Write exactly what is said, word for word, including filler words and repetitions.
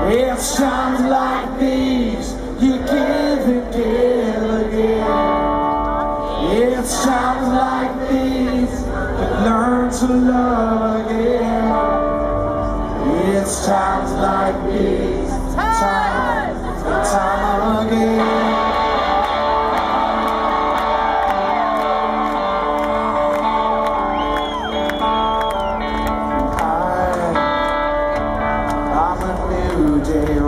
It's times like these you give and give again. It's times like these you learn to love again. It's times like these, time and time again. I, I'm a new day